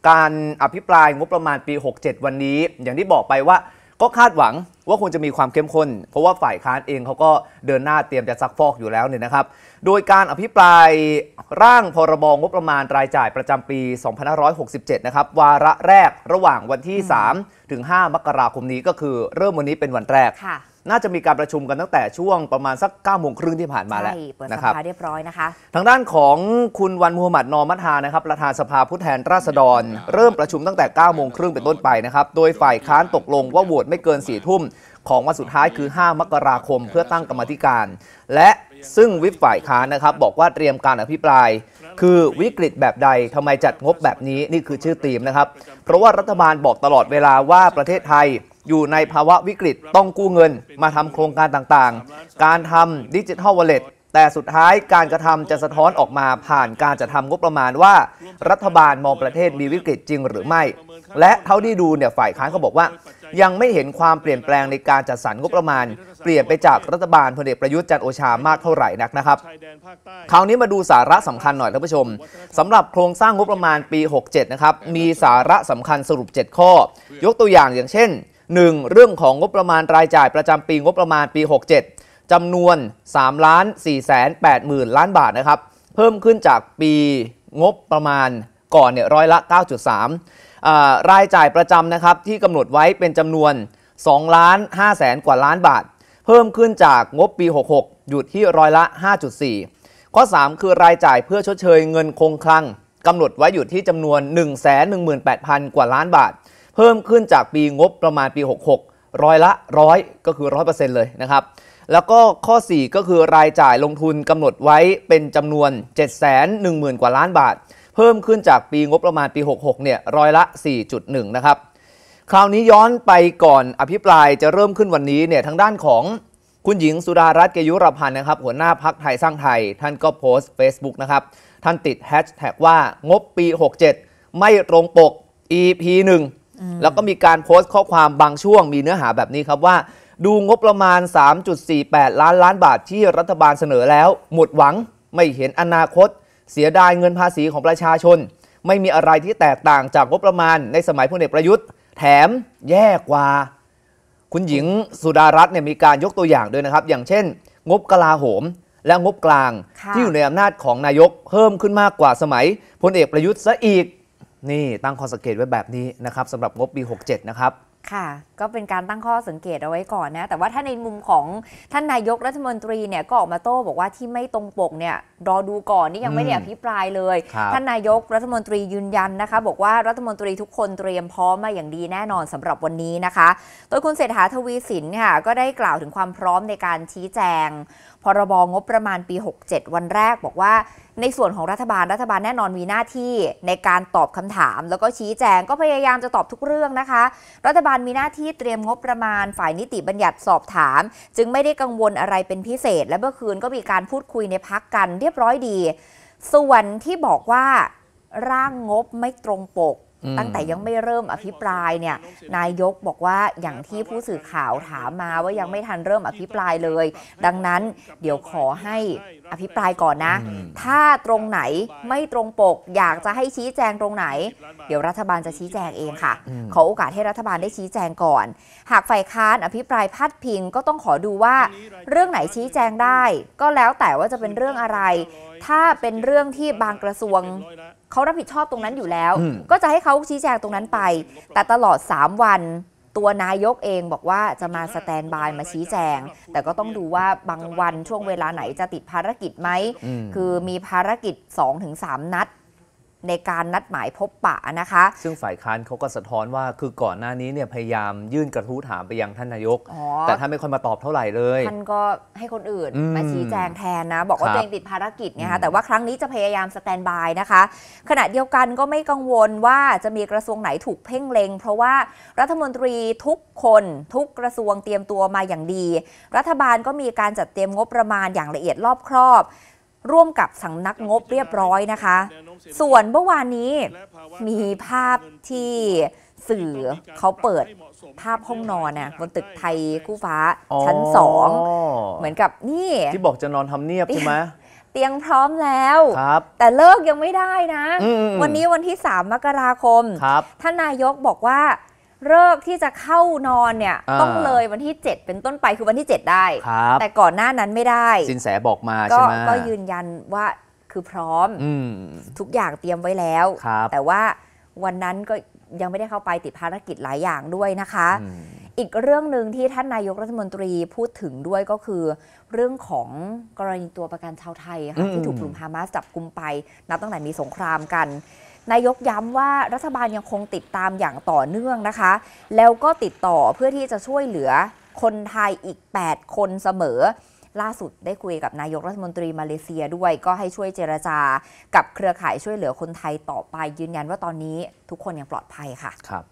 การอภิปรายงบประมาณปี 67 วันนี้อย่างที่บอกไปว่าก็คาดหวังว่าควรจะมีความเข้มข้นเพราะว่าฝ่ายค้านเองเขาก็เดินหน้าเตรียมจะซักฟอกอยู่แล้วเนี่ยนะครับโดยการอภิปรายร่างพรบงบประมาณรายจ่ายประจำปี 2567 นะครับวาระแรกระหว่างวันที่ 3 ถึง 5 มกราคมนี้ก็คือเริ่มวันนี้เป็นวันแรกน่าจะมีการประชุมกันตั้งแต่ช่วงประมาณสัก 9:30 ที่ผ่านมาแล้วนะครับเรียบร้อยนะคะทางด้านของคุณวันมูฮัมหมัดนอมัทฮานะครับประธานสภาผู้แทนราษฎรเริ่มประชุมตั้งแต่ 9:30 เป็นต้นไปนะครับโดยฝ่ายค้านตกลงว่าโหวตไม่เกิน 4 ทุ่มของวันสุดท้ายคือ 5 มกราคมเพื่อตั้งกรรมธิการและซึ่งวิปฝ่ายค้านนะครับบอกว่าเตรียมการอภิปรายคือวิกฤตแบบใดทำไมจัดงบแบบนี้นี่คือชื่อธีมนะครับเพราะว่ารัฐบาลบอกตลอดเวลาว่าประเทศไทยอยู่ในภาวะวิกฤตต้องกู้เงินมาทำโครงการต่างๆการทำดิจิทัลวอลเล็ตแต่สุดท้ายการกระทำจะสะท้อนออกมาผ่านการจัดทำงบประมาณว่ารัฐบาลมองประเทศมีวิกฤตจริงหรือไม่และเท่าที่ดูเนี่ยฝ่ายค้านเขาบอกว่ายังไม่เห็นความเปลี่ยนแปลงในการจัดสรรงบประมาณเปลี่ยนไปจากรัฐบาลพลเอกประยุทธ์จันทร์โอชามากเท่าไหร่นักนะครับคราวนี้มาดูสาระสำคัญหน่อยท่านผู้ชมสำหรับโครงสร้างงบประมาณปี 67 นะครับมีสาระสำคัญสรุป 7 ข้อยกตัวอย่างเช่น 1. เรื่องของงบประมาณรายจ่ายประจำปีงบประมาณปี 67 จำนวน 3,480,000 ล้านบาทนะครับเพิ่มขึ้นจากปีงบประมาณก่อนเนี่ยร้อยละ 9.3 รายจ่ายประจำนะครับที่กำหนดไว้เป็นจำนวน 2,500,000 กว่าล้านบาทเพิ่มขึ้นจากงบปี 66 อยู่ที่ร้อยละ 5.4 ข้อ 3 คือรายจ่ายเพื่อชดเชยเงินคงคลังกำหนดไว้อยู่ที่จำนวน 118,000 กว่าล้านบาทเพิ่มขึ้นจากปีงบประมาณปี 66 ร้อยละ 100 ก็คือ 100% เลยนะครับแล้วก็ข้อ 4 ก็คือรายจ่ายลงทุนกำหนดไว้เป็นจำนวน 710,000 กว่าล้านบาทเพิ่มขึ้นจากปีงบประมาณปี 66 เนี่ยร้อยละ 4.1 นะครับคราวนี้ย้อนไปก่อนอภิปรายจะเริ่มขึ้นวันนี้เนี่ยทางด้านของคุณหญิงสุดารัตน์ เกยุรพันธ์นะครับหัวหน้าพรรคไทยสร้างไทยท่านก็โพสต์ Facebook นะครับท่านติดแฮชแท็กว่างบปี 67 ไม่ตรงปก EP 1แล้วก็มีการโพสต์ข้อความบางช่วงมีเนื้อหาแบบนี้ครับว่าดูงบประมาณ 3.48 ล้านบาทที่รัฐบาลเสนอแล้วหมดหวังไม่เห็นอนาคตเสียดายเงินภาษีของประชาชนไม่มีอะไรที่แตกต่างจากงบประมาณในสมัยพลเอกประยุทธ์แถมแย่กว่าคุณหญิงสุดารัตน์เนี่ยมีการยกตัวอย่างด้วยนะครับอย่างเช่นงบกลาโหมและงบกลางที่อยู่ในอำนาจของนายกเพิ่มขึ้นมากกว่าสมัยพลเอกประยุทธ์ซะอีกนี่ตั้งข้อสังเกตไว้แบบนี้นะครับสำหรับงบปี 67 นะครับค่ะก็เป็นการตั้งข้อสังเกตเอาไว้ก่อนนะแต่ว่าถ้าในมุมของท่านนายกรัฐมนตรีเนี่ยก็ออกมาโต้บอกว่าที่ไม่ตรงปกเนี่ยรอดูก่อนนี่ยังไม่ได้อภิปรายเลยท่านนายกรัฐมนตรียืนยันนะคะบอกว่ารัฐมนตรีทุกคนเตรียมพร้อมมาอย่างดีแน่นอนสำหรับวันนี้นะคะโดยคุณเศรษฐาทวีสินค่ะก็ได้กล่าวถึงความพร้อมในการชี้แจงพรบงบประมาณปี 67 วันแรกบอกว่าในส่วนของรัฐบาลแน่นอนมีหน้าที่ในการตอบคำถามแล้วก็ชี้แจงก็พยายามจะตอบทุกเรื่องนะคะรัฐบาลมีหน้าที่เตรียมงบประมาณฝ่ายนิติบัญญัติสอบถามจึงไม่ได้กังวลอะไรเป็นพิเศษและเมื่อคืนก็มีการพูดคุยในพรรคกันเรียบร้อยดีส่วนที่บอกว่าร่างงบไม่ตรงปกตั้งแต่ยังไม่เริ่มอภิปรายเนี่ยนายกบอกว่าอย่างที่ผู้สื่อข่าวถามมาว่ายังไม่ทันเริ่มอภิปรายเลยดังนั้นเดี๋ยวขอให้อภิปรายก่อนนะถ้าตรงไหนไม่ตรงปกอยากจะให้ชี้แจงตรงไหนเดี๋ยวรัฐบาลจะชี้แจงเองค่ะขอโอกาสให้รัฐบาลได้ชี้แจงก่อนหากฝ่ายค้านอภิปรายพาดพิงก็ต้องขอดูว่าเรื่องไหนชี้แจงได้ก็แล้วแต่ว่าจะเป็นเรื่องอะไรถ้าเป็นเรื่องที่บางกระทรวงเขารับผิดชอบตรงนั้นอยู่แล้วก็จะให้เขาชี้แจงตรงนั้นไปแต่ตลอด3วันตัวนายกเองบอกว่าจะมาสแตนบายมาชี้แจงแต่ก็ต้องดูว่าบางวันช่วงเวลาไหนจะติดภารกิจไหมคือมีภารกิจ 2-3 นัดในการนัดหมายพบปะนะคะซึ่งฝ่ายค้านเขาก็สะท้อนว่าคือก่อนหน้านี้เนี่ยพยายามยื่นกระทู้ถามไปยังท่านนายกแต่ท่านไม่ค่อยมาตอบเท่าไหร่เลยท่านก็ให้คนอื่นมาชี้แจงแทนนะบอกว่าตัวเองติดภารกิจไงคะแต่ว่าครั้งนี้จะพยายามสแตนบายนะคะขณะเดียวกันก็ไม่กังวลว่าจะมีกระทรวงไหนถูกเพ่งเล็งเพราะว่ารัฐมนตรีทุกคนทุกกระทรวงเตรียมตัวมาอย่างดีรัฐบาลก็มีการจัดเตรียมงบประมาณอย่างละเอียดรอบครอบร่วมกับสำนักงบเรียบร้อยนะคะส่วนเมื่อวานนี้มีภาพที่สื่อเขาเปิดภาพห้องนอนน่ะบนตึกไทยคู่ฟ้าชั้น2เหมือนกับนี่ที่บอกจะนอนทำเนียบใช่ไหมเตียงพร้อมแล้วครับแต่เลิกยังไม่ได้นะวันนี้วันที่3 มกราคมท่านนายกบอกว่าเลิกที่จะเข้านอนเนี่ยต้องเลยวันที่7เป็นต้นไปคือวันที่7ได้แต่ก่อนหน้านั้นไม่ได้สินแสบอกมาใช่ไหมก็ยืนยันว่าคือพร้อมทุกอย่างเตรียมไว้แล้วแต่ว่าวันนั้นก็ยังไม่ได้เข้าไปติดภารกิจหลายอย่างด้วยนะคะอีกเรื่องหนึ่งที่ท่านนายกรัฐมนตรีพูดถึงด้วยก็คือเรื่องของกรณีตัวประกันชาวไทยค่ะที่ถูกกลุ่มฮามาสจับกุมไปนับตั้งแต่มีสงครามกันนายกย้ำว่ารัฐบาลยังคงติดตามอย่างต่อเนื่องนะคะแล้วก็ติดต่อเพื่อที่จะช่วยเหลือคนไทยอีก8 คนเสมอล่าสุดได้คุยกับนายกรัฐมนตรีมาเลเซียด้วยก็ให้ช่วยเจรจากับเครือข่ายช่วยเหลือคนไทยต่อไปยืนยันว่าตอนนี้ทุกคนยังปลอดภัยค่ะครับ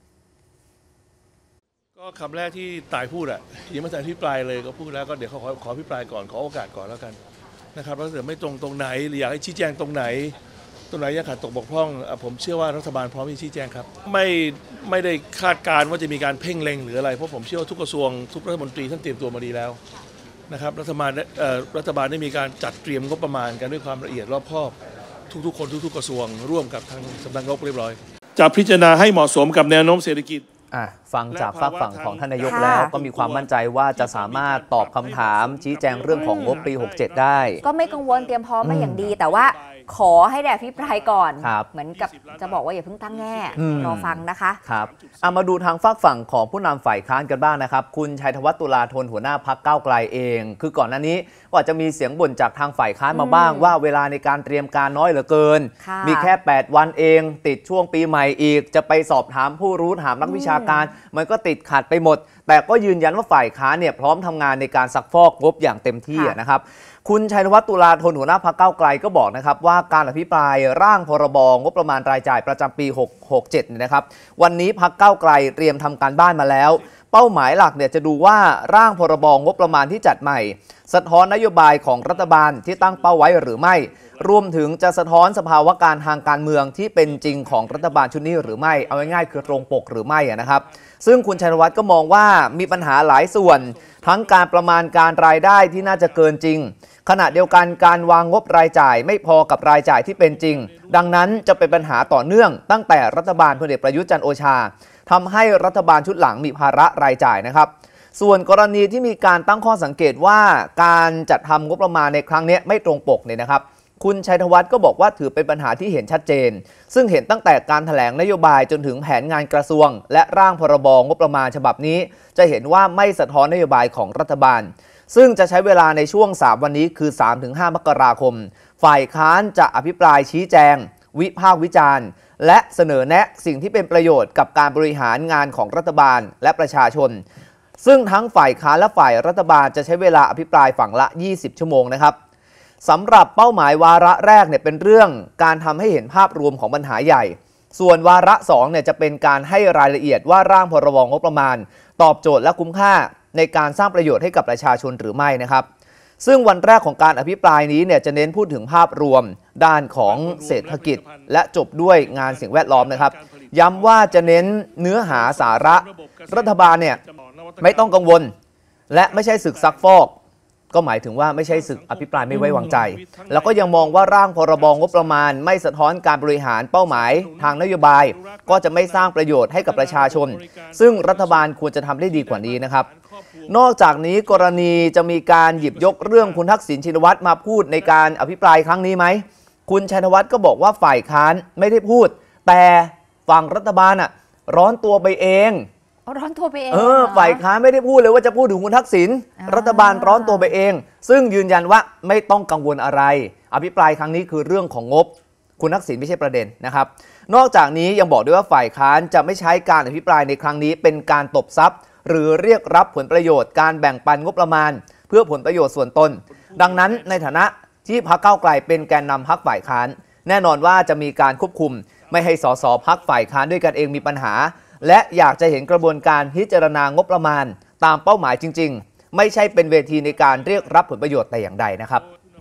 ก็คำแรกที่ต่ายพูดยังไม่ทันพิปรายเลยก็พูดแล้วก็เดี๋ยวขอพิปรายก่อนขอโอกาสก่อนแล้วกันนะครับแล้วเดี๋ยวไม่ตรงไหนหรืออยากให้ชี้แจงตรงไหนยังขาดตกบกพร่องผมเชื่อว่ารัฐบาลพร้อมที่ชี้แจงครับไม่ได้คาดการณ์ว่าจะมีการเพ่งเล็งหรืออะไรเพราะผมเชื่อว่าทุกกระทรวงทุกรัฐมนตรีท่านเตรียมตัวมาดีแล้วนะครับรัฐบาลได้มีการจัดเตรียมงบประมาณกันด้วยความละเอียดรอบคอบทุกคนทุกกระทรวงร่วมกับทางสำนักงบเรียบร้อยจะพิจารณาให้เหมาะสมกับแนวโน้มเศรษฐกิจฟังจากฝากฝั่งของท่านนายกแล้วก็มีความมั่นใจว่าจะสามารถตอบคำถามชี้แจงเรื่องของงบปี67ได้ก็ไม่กังวลเตรียมพร้อมมาอย่างดีแต่ว่าขอให้ได้อภิปรายก่อนเหมือนกับจะบอกว่าอย่าเพิ่งตั้งแง่รอฟังนะคะครับมาดูทางฝากฝั่งของผู้นำฝ่ายค้านกันบ้างนะครับคุณชัยธวัฒน์ตุลาธนหัวหน้าพรรคก้าวไกลเองคือก่อนหน้านี้ก็จะมีเสียงบ่นจากทางฝ่ายค้านมาบ้างว่าเวลาในการเตรียมการน้อยเหลือเกินมีแค่8 วันเองติดช่วงปีใหม่อีกจะไปสอบถามผู้รู้ถามนักวิชาการมันก็ติดขัดไปหมดแต่ก็ยืนยันว่าฝ่ายค้านเนี่ยพร้อมทำงานในการซักฟอกงบอย่างเต็มที่นะครับคุณชัยธวัฒน์ตุลาธนหัวหน้าพรรคก้าวไกลก็บอกนะครับว่าการอภิปรายร่างพรบงบประมาณรายจ่ายประจำปี67เนี่ยนะครับวันนี้พรรคก้าวไกลเตรียมทำการบ้านมาแล้วเป้าหมายหลักเนี่ยจะดูว่าร่างพรบงบประมาณที่จัดใหม่สะท้อนนโยบายของรัฐบาลที่ตั้งเป้าไว้หรือไม่รวมถึงจะสะท้อนสภาวะการทางการเมืองที่เป็นจริงของรัฐบาลชุดนี้หรือไม่เอาง่ายๆคือตรงปกหรือไม่นะครับซึ่งคุณชัยธวัฒน์ก็มองว่ามีปัญหาหลายส่วนทั้งการประมาณการรายได้ที่น่าจะเกินจริงขณะเดียวกันการวางงบรายจ่ายไม่พอกับรายจ่ายที่เป็นจริงดังนั้นจะเป็นปัญหาต่อเนื่องตั้งแต่รัฐบาลพลเอกประยุทธ์จันทร์โอชาทำให้รัฐบาลชุดหลังมีภาระรายจ่ายนะครับส่วนกรณีที่มีการตั้งข้อสังเกตว่าการจัดทำงบประมาณในครั้งนี้ไม่ตรงปกเนี่ยนะครับคุณชัยธวัฒน์ก็บอกว่าถือเป็นปัญหาที่เห็นชัดเจนซึ่งเห็นตั้งแต่การแถลงนโยบายจนถึงแผนงานกระทรวงและร่างพรบงบประมาณฉบับนี้จะเห็นว่าไม่สะท้อนนโยบายของรัฐบาลซึ่งจะใช้เวลาในช่วง3วันนี้คือ 3-5 มกราคมฝ่ายค้านจะอภิปรายชี้แจงวิพากษ์วิจารณ์และเสนอแนะสิ่งที่เป็นประโยชน์กับการบริหารงานของรัฐบาลและประชาชนซึ่งทั้งฝ่ายค้านและฝ่ายรัฐบาลจะใช้เวลาอภิปรายฝั่งละ20 ชั่วโมงนะครับสำหรับเป้าหมายวาระแรกเนี่ยเป็นเรื่องการทำให้เห็นภาพรวมของปัญหาใหญ่ส่วนวาระ2เนี่ยจะเป็นการให้รายละเอียดว่าร่างพรบงบประมาณตอบโจทย์และคุ้มค่าในการสร้างประโยชน์ให้กับประชาชนหรือไม่นะครับซึ่งวันแรกของการอภิปรายนี้เนี่ยจะเน้นพูดถึงภาพรวมด้านของเศรษฐกิจและจบด้วยงานสิ่งแวดล้อมนะครับย้ำว่าจะเน้นเนื้อหาสาระรัฐบาลเนี่ยไม่ต้องกังวลและไม่ใช่ศึกซักฟอกก็หมายถึงว่าไม่ใช่ศึกอภิปรายไม่ไว้วางใจแล้วก็ยังมองว่าร่างพรบงบประมาณไม่สะท้อนการบริหารเป้าหมายทางนโยบายก็จะไม่สร้างประโยชน์ให้กับประชาชนซึ่งรัฐบาลควรจะทำได้ดีกว่านี้นะครับนอกจากนี้กรณีจะมีการหยิบยกเรื่องคุณทักษิณชินวัตรมาพูดในการอภิปรายครั้งนี้ไหมคุณชัยธวัฒน์ก็บอกว่าฝ่ายค้านไม่ได้พูดแต่ฝั่งรัฐบาลร้อนตัวไปเองร้อนตัวไปเองฝ่ายค้านไม่ได้พูดเลยว่าจะพูดถึงคุณทักษิณรัฐบาลร้อนตัวไปเองซึ่งยืนยันว่าไม่ต้องกังวลอะไรอภิปรายครั้งนี้คือเรื่องของงบคุณทักษิณไม่ใช่ประเด็นนะครับนอกจากนี้ยังบอกด้วยว่าฝ่ายค้านจะไม่ใช้การอภิปรายในครั้งนี้เป็นการตบทรัพย์หรือเรียกรับผลประโยชน์การแบ่งปันงบประมาณเพื่อผลประโยชน์ส่วนตนดังนั้นในฐานะที่พรรคก้าวไกลเป็นแกนนำพรรคฝ่ายค้านแน่นอนว่าจะมีการควบคุมไม่ให้สสพรรคฝ่ายค้านด้วยกันเองมีปัญหาและอยากจะเห็นกระบวนการพิจารณางบประมาณตามเป้าหมายจริงๆไม่ใช่เป็นเวทีในการเรียกรับผลประโยชน์แต่อย่างใดนะครับ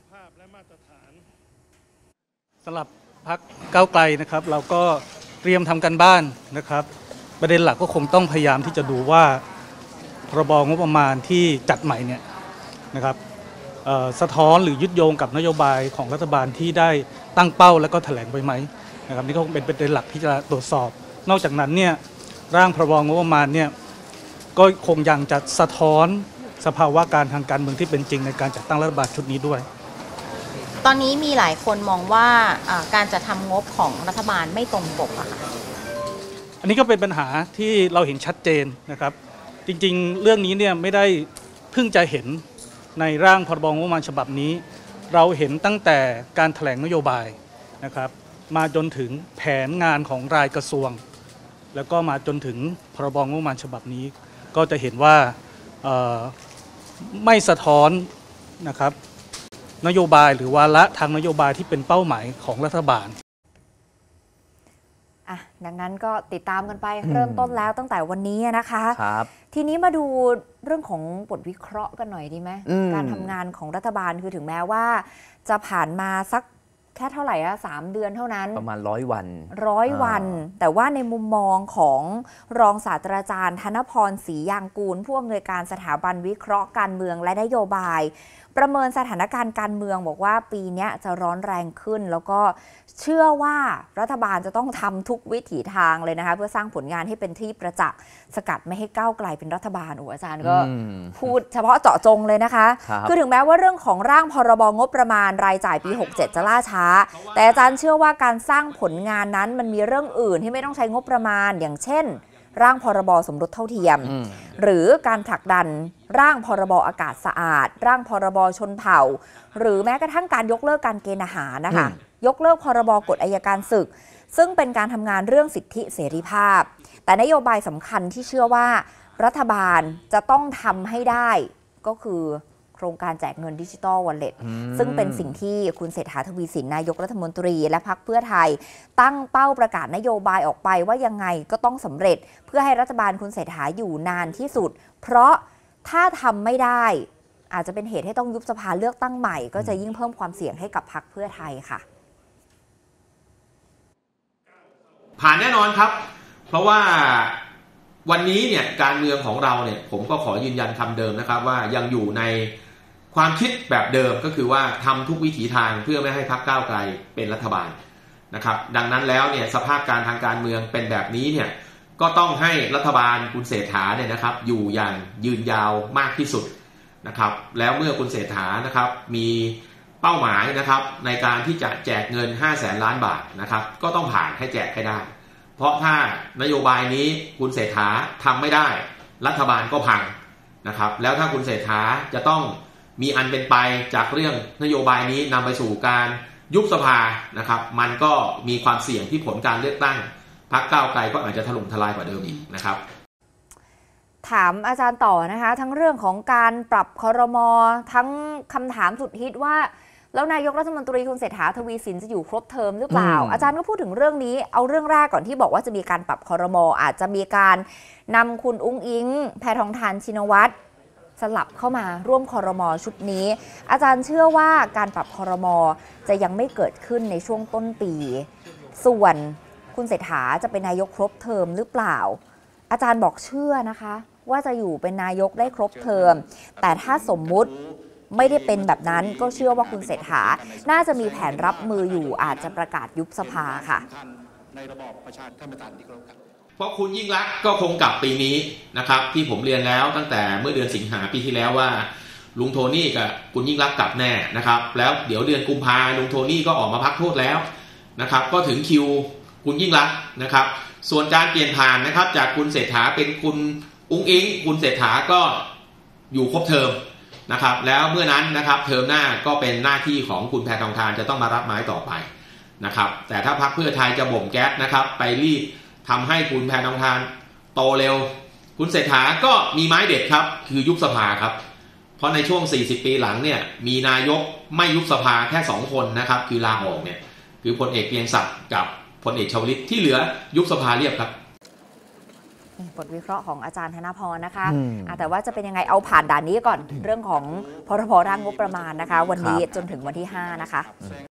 สำหรับพรรคก้าวไกลนะครับเราก็เตรียมทำกันบ้านนะครับประเด็นหลักก็คงต้องพยายามที่จะดูว่าพรบงบประมาณที่จัดใหม่เนี่ยนะครับสะท้อนหรือยึดโยงกับนโยบายของรัฐบาลที่ได้ตั้งเป้าและก็แถลงไปไหมนะครับนี่ก็คงเป็นประเด็นหลักที่จะตรวจสอบนอกจากนั้นเนี่ยร่างพรบงบประมาณเนี่ยก็คงยังจะสะท้อนสภาวะการทางการเมืองที่เป็นจริงในการจัดตั้งรัฐบาลชุดนี้ด้วยตอนนี้มีหลายคนมองว่าการจัดทำงบของรัฐบาลไม่ตรงปกอะค่ะอันนี้ก็เป็นปัญหาที่เราเห็นชัดเจนนะครับจริงๆเรื่องนี้เนี่ยไม่ได้เพิ่งจะเห็นในร่างพรบงบประมาณฉบับนี้เราเห็นตั้งแต่การแถลงนโยบายนะครับมาจนถึงแผนงานของรายกระทรวงแล้วก็มาจนถึงพรบงบประมาณฉบับนี้ก็จะเห็นว่าไม่สะท้อนนะครับนโยบายหรือวาระทางนโยบายที่เป็นเป้าหมายของรัฐบาลดังนั้นก็ติดตามกันไปเริ่มต้นแล้วตั้งแต่วันนี้นะคะครับทีนี้มาดูเรื่องของบทวิเคราะห์กันหน่อยดีไหมการทำงานของรัฐบาลคือถึงแม้ว่าจะผ่านมาสักแค่เท่าไหร่3 เดือนเท่านั้นประมาณ100 วันวันแต่ว่าในมุมมองของรองศาสตราจารย์ธนพรศรียางกูลผู้อำนวยการสถาบันวิเคราะห์การเมืองและนโยบายประเมินสถานการณ์การเมืองบอกว่าปีนี้จะร้อนแรงขึ้นแล้วก็เชื่อว่ารัฐบาลจะต้องทำทุกวิถีทางเลยนะคะเพื่อสร้างผลงานให้เป็นที่ประจักษ์สกัดไม่ให้ก้าวไกลเป็นรัฐบาลอาจารย์ก็พูดเฉพาะเจาะจงเลยนะคะคือถึงแม้ว่าเรื่องของร่างพรบงบประมาณรายจ่ายปี67จะล่าช้าแต่อาจารย์เชื่อว่าการสร้างผลงานนั้นมันมีเรื่องอื่นที่ไม่ต้องใช้งบประมาณอย่างเช่นร่างพรบสมรสเท่าเทียมหรือการผลักดันร่างพรบอากาศสะอาดร่างพรบชนเผ่าหรือแม้กระทั่งการยกเลิกการเกณฑ์อาหารนะคะยกเลิกพรบกฎอัยการศึกซึ่งเป็นการทำงานเรื่องสิทธิเสรีภาพแต่นโยบายสำคัญที่เชื่อว่ารัฐบาลจะต้องทำให้ได้ก็คือโครงการแจกเงินดิจิทัลวอลเล็ตซึ่งเป็นสิ่งที่คุณเศรษฐาทวีสินนายกรัฐมนตรีและพรรคเพื่อไทยตั้งเป้าประกาศนโยบายออกไปว่ายังไงก็ต้องสำเร็จเพื่อให้รัฐบาลคุณเศรษฐาอยู่นานที่สุดเพราะถ้าทำไม่ได้อาจจะเป็นเหตุให้ต้องยุบสภาเลือกตั้งใหม่ก็จะยิ่งเพิ่มความเสี่ยงให้กับพรรคเพื่อไทยค่ะผ่านแน่นอนครับเพราะว่าวันนี้เนี่ยการเมืองของเราเนี่ยผมก็ขอยืนยันคำเดิมนะครับว่ายังอยู่ในความคิดแบบเดิมก็คือว่าทำทุกวิถีทางเพื่อไม่ให้พรรคก้าวไกลเป็นรัฐบาลนะครับดังนั้นแล้วเนี่ยสภาพการทางการเมืองเป็นแบบนี้เนี่ยก็ต้องให้รัฐบาลคุณเศรษฐาเนี่ยนะครับอยู่อย่างยืนยาวมากที่สุดนะครับแล้วเมื่อคุณเศรษฐานะครับมีเป้าหมายนะครับในการที่จะแจกเงิน 500,000 ล้านบาทนะครับก็ต้องผ่านให้แจกให้ได้เพราะถ้านโยบายนี้คุณเศรษฐาทำไม่ได้รัฐบาลก็พังนะครับแล้วถ้าคุณเศรษฐาจะต้องมีอันเป็นไปจากเรื่องนโยบายนี้นำไปสู่การยุบสภานะครับมันก็มีความเสี่ยงที่ผลการเลือกตั้งพรรคก้าวไกลก็อาจจะถล่มทลายกว่าเดิมอีกนะครับถามอาจารย์ต่อนะคะทั้งเรื่องของการปรับครม.ทั้งคำถามสุดฮิตว่าแล้วนายกรัฐมนตรีคุณเศรษฐาทวีสินจะอยู่ครบเทอมหรือเปล่าอาจารย์ก็พูดถึงเรื่องนี้เอาเรื่องแรกก่อนที่บอกว่าจะมีการปรับครม.อาจจะมีการนำคุณอุ้งอิงแพทองธารชินวัตรสลับเข้ามาร่วมครม.ชุดนี้อาจารย์เชื่อว่าการปรับครม.จะยังไม่เกิดขึ้นในช่วงต้นปีส่วนคุณเศรษฐาจะเป็นนายกครบเทอมหรือเปล่าอาจารย์บอกเชื่อนะคะว่าจะอยู่เป็นนายกได้ครบเทอมแต่ถ้าสมมุติไม่ได้เป็นแบบนั้นก็เชื่อว่าคุณเศรษฐาน่าจะมีแผนรับมืออยู่อาจจะประกาศยุบสภาค่ะในระบอบประชาธิปไตยที่เคารพครับเพราะคุณยิ่งลักษณ์ก็คงกลับปีนี้นะครับที่ผมเรียนแล้วตั้งแต่เมื่อเดือนสิงหาปีที่แล้วว่าลุงโทนี่กับคุณยิ่งลักษณ์กลับแน่นะครับแล้วเดี๋ยวเดือนกุมภาลุงโทนี่ก็ออกมาพักโทษแล้วนะครับก็ถึงคิวคุณยิ่งลักษณ์นะครับส่วนการเปลี่ยนผ่านนะครับจากคุณเศรษฐาเป็นคุณอุ้งอิงคุณเศรษฐาก็อยู่ครบเทอมนะครับแล้วเมื่อนั้นนะครับเทอมหน้าก็เป็นหน้าที่ของคุณแพทองธารจะต้องมารับไม้ต่อไปนะครับแต่ถ้าพรรคเพื่อไทยจะบ่มแก๊สนะครับไปรีบทำให้คุณแพทองธารโตเร็วคุณเศรษฐาก็มีไม้เด็ดครับคือยุบสภาครับเพราะในช่วง40ปีหลังเนี่ยมีนายกไม่ยุบสภาแค่2คนนะครับคือลาออกเนี่ยคือพลเอกเกรียงศักดิ์กับพลเอกชวลิตที่เหลือยุบสภาเรียบครับบทวิเคราะห์ของอาจารย์ธนพรนะคะแต่ว่าจะเป็นยังไงเอาผ่านด่านนี้ก่อนเรื่องของพรบร่างงบประมาณนะคะวันนี้จนถึงวันที่5นะคะ